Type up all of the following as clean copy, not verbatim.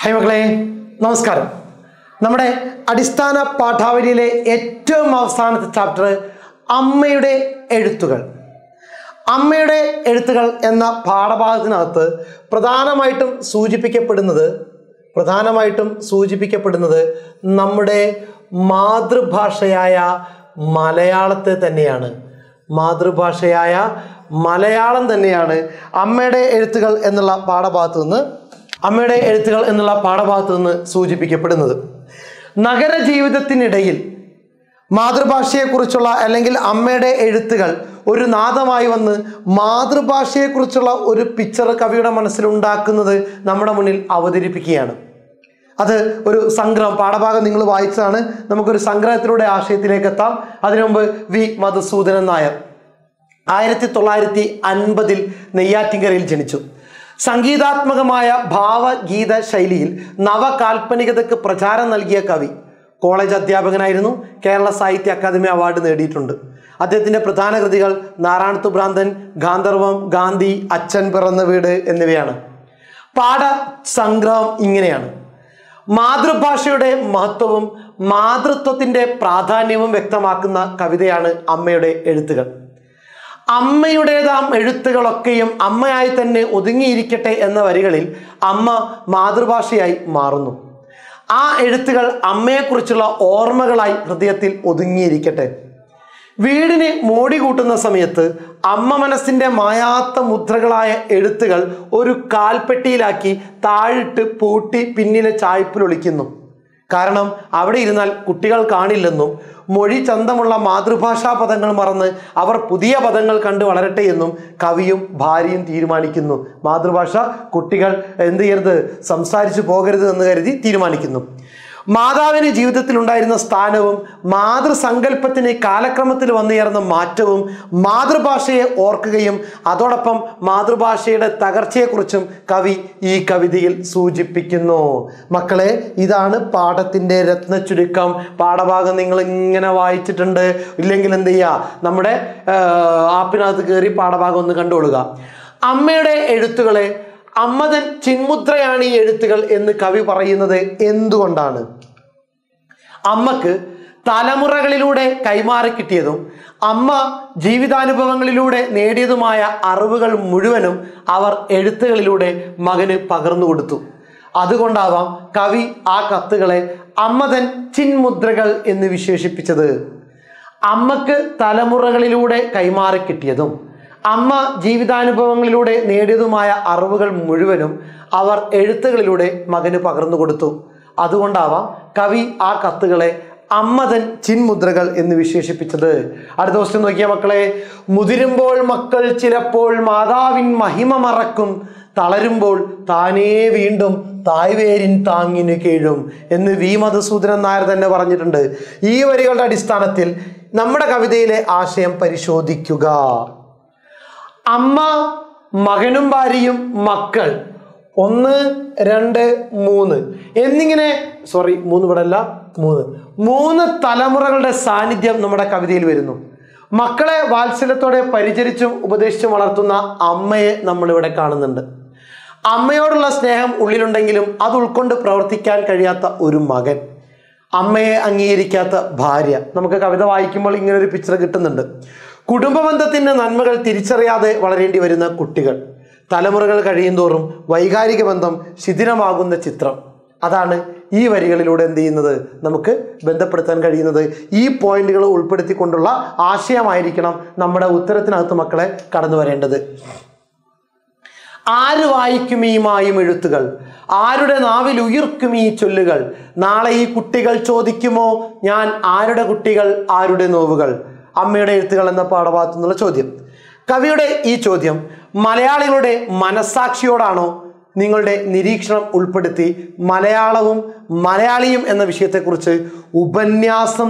Hi മക്കളെ, നമസ്കാരം. നമ്മുടെ അടിസ്ഥാന പാഠാവലിയിലെ ഏറ്റവും അവസാനത്തെ ചാപ്റ്റർ അമ്മയുടെ എഴുത്തുകൾ. അമ്മയുടെ എഴുത്തുകൾ എന്ന പാഠഭാഗത്തിനകത്ത് പ്രധാനമായിട്ടും സൂചിപ്പിക്കപ്പെടുന്നത് നമ്മുടെ മാതൃഭാഷയായ മലയാളത്തെ തന്നെയാണ്. മാതൃഭാഷയായ മലയാളം തന്നെയാണ് അമ്മയുടെ എഴുത്തുകൾ എന്നുള്ള പാഠഭാഗത്ത് നിന്ന് സൂചിപ്പിക്കപ്പെടുന്നത്. നഗര ജീവിതത്തിനിടയിൽ മാതൃഭാഷയെക്കുറിച്ചുള്ള അല്ലെങ്കിൽ അമ്മയുടെ എഴുത്തുകൾ ഒരു നാദമായി വന്ന് മാതൃഭാഷയെക്കുറിച്ചുള്ള ഒരു പിക്ചർ കവിയുടെ മനസ്സിലുണ്ടാക്കുന്നത് നമ്മുടെ മുന്നിൽ അവതരിപ്പിക്കുകയാണ്. അത് ഒരു സംഗ്രഹം, പാഠഭാഗം നിങ്ങൾ വായിച്ചതാണ്. നമുക്കൊരു സംഗ്രഹത്തിലൂടെ ആശയത്തിലേക്ക് എത്താം. അതിനു മുമ്പ് വി മധുസൂദനൻ നായർ 1950 നെയ്യാറ്റിൻകരയിൽ ജനിച്ചു. സംഗീതാത്മകമായ ഭാവഗീത ശൈലിയിൽ നവകാൽപ്പനികതയ്ക്ക് പ്രചാരം നൽകിയ കവി. കോളേജ് അധ്യാപകനായിരുന്നു. കേരള സാഹിത്യ അക്കാദമി അവാർഡ് നേടിയിട്ടുണ്ട്. അദ്ദേഹത്തിൻ്റെ പ്രധാന കൃതികൾ നാരായണത്തു ഭ്രാന്തൻ, ഗാന്ധർവം, ഗാന്ധി, അച്ഛൻ പിറന്ന വീട് എന്നിവയാണ്. പാഠസംഗ്രഹം ഇങ്ങനെയാണ്: മാതൃഭാഷയുടെ മഹത്വവും മാതൃത്വത്തിൻ്റെ പ്രാധാന്യവും വ്യക്തമാക്കുന്ന കവിതയാണ് അമ്മയുടെ എഴുത്തുകൾ. അമ്മയുടേതാം എഴുത്തുകളൊക്കെയും അമ്മയായി തന്നെ ഒതുങ്ങിയിരിക്കട്ടെ എന്ന വരികളിൽ അമ്മ മാതൃഭാഷയായി മാറുന്നു. ആ എഴുത്തുകൾ അമ്മയെക്കുറിച്ചുള്ള ഓർമ്മകളായി ഹൃദയത്തിൽ ഒതുങ്ങിയിരിക്കട്ടെ. വീടിന് മോടി കൂട്ടുന്ന സമയത്ത് അമ്മ മനസ്സിൻ്റെ മായാത്ത മുദ്രകളായ എഴുത്തുകൾ ഒരു കാൽപ്പെട്ടിയിലാക്കി താഴിട്ട് പൂട്ടി പിന്നിലെ ചായ്പിലൊളിക്കുന്നു. കാരണം അവിടെ ഇരുന്നാൽ കുട്ടികൾ കാണില്ലെന്നും മൊഴി ചന്തമുള്ള മാതൃഭാഷാ പദങ്ങൾ മറന്ന് അവർ പുതിയ പദങ്ങൾ കണ്ട് വളരട്ടെ എന്നും കവിയും ഭാര്യയും തീരുമാനിക്കുന്നു. മാതൃഭാഷ കുട്ടികൾ എന്ത് ചെയ്യരുത്, സംസാരിച്ചു പോകരുത് എന്ന് കരുതി തീരുമാനിക്കുന്നു. മാതാവിന് ജീവിതത്തിൽ ഉണ്ടായിരുന്ന സ്ഥാനവും മാതൃസങ്കല്പത്തിന് കാലക്രമത്തിൽ വന്നുയർന്ന മാറ്റവും മാതൃഭാഷയെ ഓർക്കുകയും അതോടൊപ്പം മാതൃഭാഷയുടെ തകർച്ചയെക്കുറിച്ചും കവി ഈ കവിതയിൽ സൂചിപ്പിക്കുന്നു. മക്കളെ, ഇതാണ് പാഠത്തിൻ്റെ രത്നച്ചുരുക്കം. പാഠഭാഗം നിങ്ങൾ ഇങ്ങനെ വായിച്ചിട്ടുണ്ട് ഇല്ലെങ്കിൽ എന്ത് ചെയ്യുക, നമ്മുടെ ആപ്പിനകത്ത് കയറി പാഠഭാഗം ഒന്ന് കണ്ടുകൊള്ളുക. അമ്മയുടെ എഴുത്തുകളെ അമ്മതൻ ചിന്മുദ്രയാണ് ഈ എഴുത്തുകൾ എന്ന് കവി പറയുന്നത് എന്തുകൊണ്ടാണ്? അമ്മക്ക് തലമുറകളിലൂടെ കൈമാറി കിട്ടിയതും അമ്മ ജീവിതാനുഭവങ്ങളിലൂടെ നേടിയതുമായ അറിവുകൾ മുഴുവനും അവർ എഴുത്തുകളിലൂടെ മകന് പകർന്നു കൊടുത്തു. അതുകൊണ്ടാവാം കവി ആ കത്തുകളെ അമ്മതൻ ചിന്മുദ്രകൾ എന്ന് വിശേഷിപ്പിച്ചത്. അമ്മക്ക് തലമുറകളിലൂടെ കൈമാറി കിട്ടിയതും അമ്മ ജീവിതാനുഭവങ്ങളിലൂടെ നേടിയതുമായ അറിവുകൾ മുഴുവനും അവർ എഴുത്തുകളിലൂടെ മകന് പകർന്നു കൊടുത്തു. അതുകൊണ്ടാവാം കവി ആ കത്തുകളെ അമ്മതൻ ചിന്മുദ്രകൾ എന്ന് വിശേഷിപ്പിച്ചത്. അടുത്ത ക്വസ്റ്റ്യൻ നോക്കിയ മക്കളെ: മുതിരുമ്പോൾ മക്കൾ ചിലപ്പോൾ മാതാവിൻ മഹിമ മറക്കും, തളരുമ്പോൾ താനേ വീണ്ടും തായ്വേരിൻ താങ്ങിന് കീഴും എന്ന് വി മധുസൂദനൻ നായർ തന്നെ പറഞ്ഞിട്ടുണ്ട്. ഈ വരികളുടെ അടിസ്ഥാനത്തിൽ നമ്മുടെ കവിതയിലെ ആശയം പരിശോധിക്കുക. അമ്മ, മകനും ഭാര്യയും, മക്കൾ 1, 2, 3 എന്നിങ്ങനെ 3 തലമുറകളുടെ സാന്നിധ്യം നമ്മുടെ കവിതയിൽ വരുന്നു. മക്കളെ വാത്സല്യത്തോടെ പരിചരിച്ചും ഉപദേശിച്ചും വളർത്തുന്ന അമ്മയെ നമ്മളിവിടെ കാണുന്നുണ്ട്. അമ്മയോടുള്ള സ്നേഹം ഉള്ളിലുണ്ടെങ്കിലും അത് ഉൾക്കൊണ്ട് പ്രവർത്തിക്കാൻ കഴിയാത്ത ഒരു മകൻ, അമ്മയെ അംഗീകരിക്കാത്ത ഭാര്യ. നമുക്ക് കവിത വായിക്കുമ്പോൾ ഇങ്ങനൊരു പിക്ചർ കിട്ടുന്നുണ്ട്. കുടുംബബന്ധത്തിൻ്റെ നന്മകൾ തിരിച്ചറിയാതെ വളരേണ്ടി വരുന്ന കുട്ടികൾ, തലമുറകൾ കഴിയുന്തോറും വൈകാരിക ബന്ധം ശിഥിലമാകുന്ന ചിത്രം. അതാണ് ഈ വരികളിലൂടെ എന്ത് ചെയ്യുന്നത്, നമുക്ക് ബന്ധപ്പെടുത്താൻ കഴിയുന്നത്. ഈ പോയിന്റുകൾ ഉൾപ്പെടുത്തിക്കൊണ്ടുള്ള ആശയമായിരിക്കണം നമ്മുടെ ഉത്തരത്തിനകത്ത് മക്കളെ കടന്നു വരേണ്ടത്. ആര് വായിക്കും ഈ മായും എഴുത്തുകൾ, ആരുടെ നാവിൽ ഉയിർക്കും ഈ ചൊല്ലുകൾ, നാളെ ഈ കുട്ടികൾ ചോദിക്കുമോ ഞാൻ ആരുടെ കുട്ടികൾ ആരുടെ നോവുകൾ. അമ്മയുടെ എഴുത്തുകൾ എന്ന പാഠഭാഗത്തു നിന്നുള്ള ചോദ്യം. കവിയുടെ ഈ ചോദ്യം മലയാളികളുടെ മനസ്സാക്ഷിയോടാണോ? നിങ്ങളുടെ നിരീക്ഷണം ഉൾപ്പെടുത്തി മലയാളവും മലയാളിയും എന്ന വിഷയത്തെക്കുറിച്ച് ഉപന്യാസം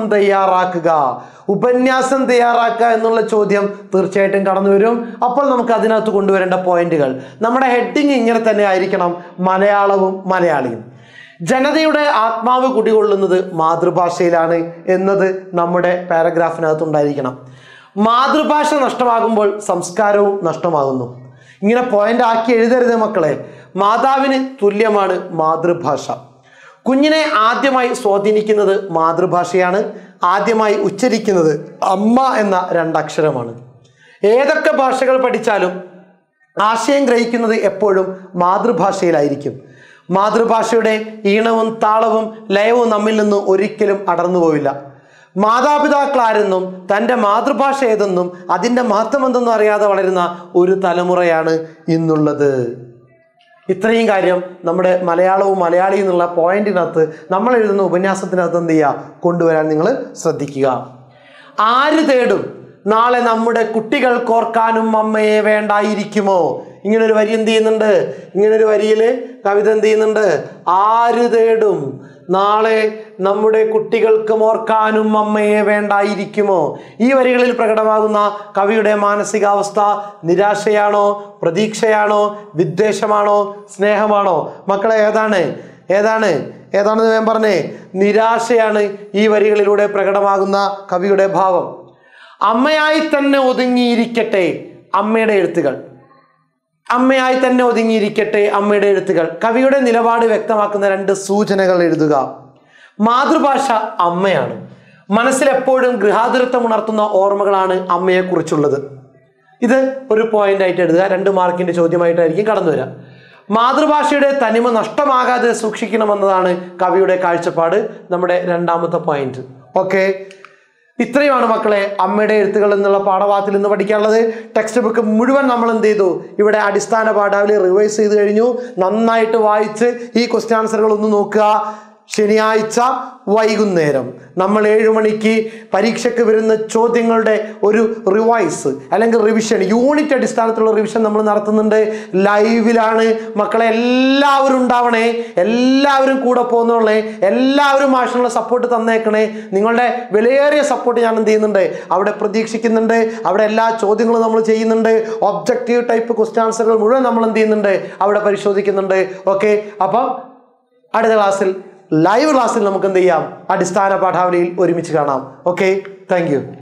തയ്യാറാക്കുക എന്നുള്ള ചോദ്യം തീർച്ചയായിട്ടും കടന്നു വരും. അപ്പോൾ നമുക്ക് അതിനകത്ത് കൊണ്ടുവരേണ്ട പോയിന്റുകൾ, നമ്മുടെ ഹെഡിങ് ഇങ്ങനെ തന്നെ ആയിരിക്കണം: മലയാളവും മലയാളിയും. ജനതയുടെ ആത്മാവ് കുടികൊള്ളുന്നത് മാതൃഭാഷയിലാണ് എന്നത് നമ്മുടെ പാരഗ്രാഫിനകത്ത് ഉണ്ടായിരിക്കണം. മാതൃഭാഷ നഷ്ടമാകുമ്പോൾ സംസ്കാരവും നഷ്ടമാകുന്നു. ഇങ്ങനെ പോയിന്റ് ആക്കി എഴുതരുത് മക്കളെ. മാതാവിന് തുല്യമാണ് മാതൃഭാഷ. കുഞ്ഞിനെ ആദ്യമായി സ്വാധീനിക്കുന്നത് മാതൃഭാഷയാണ്. ആദ്യമായി ഉച്ചരിക്കുന്നത് അമ്മ എന്ന രണ്ടക്ഷരമാണ്. ഏതൊക്കെ ഭാഷകൾ പഠിച്ചാലും ആശയം ഗ്രഹിക്കുന്നത് എപ്പോഴും മാതൃഭാഷയിലായിരിക്കും. മാതൃഭാഷയുടെ ഈണവും താളവും ലയവും നമ്മിൽ നിന്ന് ഒരിക്കലും അടർന്നു പോവില്ല. മാതാപിതാക്കളാരെന്നും തൻ്റെ മാതൃഭാഷ ഏതെന്നും അതിൻ്റെ മഹത്വം എന്തെന്നും അറിയാതെ വളരുന്ന ഒരു തലമുറയാണ് ഇന്നുള്ളത്. ഇത്രയും കാര്യം നമ്മുടെ മലയാളവും മലയാളിയും എന്നുള്ള പോയിന്റിനകത്ത് നമ്മൾ എഴുതുന്ന ഉപന്യാസത്തിനകത്ത് എന്ത് ചെയ്യുക, കൊണ്ടുവരാൻ നിങ്ങൾ ശ്രദ്ധിക്കുക. ആര് തേടും നാളെ നമ്മുടെ കുട്ടികൾ കോർക്കാനും അമ്മയെ വേണ്ടായിരിക്കുമോ? ഇങ്ങനൊരു വരി എന്ത് ചെയ്യുന്നുണ്ട്, ഇങ്ങനൊരു വരിയിൽ കവിത എന്ത് ചെയ്യുന്നുണ്ട്, ആര് തേടും നാളെ നമ്മുടെ കുട്ടികൾക്ക് ഓർക്കാനും അമ്മയെ വേണ്ടായിരിക്കുമോ? ഈ വരികളിൽ പ്രകടമാകുന്ന കവിയുടെ മാനസികാവസ്ഥ നിരാശയാണോ, പ്രതീക്ഷയാണോ, വിദ്വേഷമാണോ, സ്നേഹമാണോ? മക്കളെ ഏതാണെന്ന് ഞാൻ പറഞ്ഞേ, നിരാശയാണ് ഈ വരികളിലൂടെ പ്രകടമാകുന്ന കവിയുടെ ഭാവം. അമ്മയായി തന്നെ ഒതുങ്ങിയിരിക്കട്ടെ അമ്മയുടെ എഴുത്തുകൾ. അമ്മയായി തന്നെ ഒതുങ്ങിയിരിക്കട്ടെ അമ്മയുടെ എഴുത്തുകൾ. കവിയുടെ നിലപാട് വ്യക്തമാക്കുന്ന രണ്ട് സൂചനകൾ എഴുതുക. മാതൃഭാഷ അമ്മയാണ്. മനസ്സിലെപ്പോഴും ഗൃഹാതുരത്വം ഉണർത്തുന്ന ഓർമ്മകളാണ് അമ്മയെക്കുറിച്ചുള്ളത്. ഇത് ഒരു പോയിന്റ് ആയിട്ട് എഴുതുക. 2 മാർക്കിന്റെ ചോദ്യമായിട്ടായിരിക്കും കടന്നു വരിക. മാതൃഭാഷയുടെ തനിമ നഷ്ടമാകാതെ സൂക്ഷിക്കണമെന്നതാണ് കവിയുടെ കാഴ്ചപ്പാട്. നമ്മുടെ 2ാമത്തെ പോയിന്റ്. ഓക്കെ, ഇത്രയുമാണ് മക്കളെ അമ്മയുടെ എഴുത്തുകൾ എന്നുള്ള പാഠഭാഗത്തിൽ നിന്ന് പഠിക്കാനുള്ളത്. ടെക്സ്റ്റ് ബുക്ക് മുഴുവൻ നമ്മൾ എന്ത് ചെയ്തു, ഇവിടെ അടിസ്ഥാന പാഠാവലി റിവൈസ് ചെയ്ത് കഴിഞ്ഞു. നന്നായിട്ട് വായിച്ച് ഈ ക്വസ്റ്റ്യൻ ആൻസറുകൾ ഒന്ന് നോക്കുക. ശനിയാഴ്ച വൈകുന്നേരം നമ്മൾ 7 മണിക്ക് പരീക്ഷയ്ക്ക് വരുന്ന ചോദ്യങ്ങളുടെ ഒരു റിവൈസ് അല്ലെങ്കിൽ റിവിഷൻ, യൂണിറ്റ് അടിസ്ഥാനത്തിലുള്ള റിവിഷൻ നമ്മൾ നടത്തുന്നുണ്ട്. ലൈവിലാണ് മക്കളെ. എല്ലാവരും ഉണ്ടാവണേ, എല്ലാവരും കൂടെ പോകുന്നോളേ, എല്ലാവരും മാഷിനുള്ള സപ്പോർട്ട് തന്നേക്കണേ. നിങ്ങളുടെ വിലയേറിയ സപ്പോർട്ട് ഞാൻ എന്ത് ചെയ്യുന്നുണ്ട്, അവിടെ പ്രതീക്ഷിക്കുന്നുണ്ട്. അവിടെ എല്ലാ ചോദ്യങ്ങളും നമ്മൾ ചെയ്യുന്നുണ്ട്. ഒബ്ജക്റ്റീവ് ടൈപ്പ് ക്വസ്റ്റ്യൻ ആൻസറുകൾ മുഴുവൻ നമ്മൾ എന്ത് ചെയ്യുന്നുണ്ട്, അവിടെ പരിശോധിക്കുന്നുണ്ട്. ഓക്കെ, അപ്പം അടുത്ത ക്ലാസ്സിൽ, ലൈവ് ക്ലാസ്സിൽ നമുക്ക് എന്ത് ചെയ്യാം, അടിസ്ഥാന പാഠാവലിയിൽ ഒരുമിച്ച് കാണാം. Okay, thank U.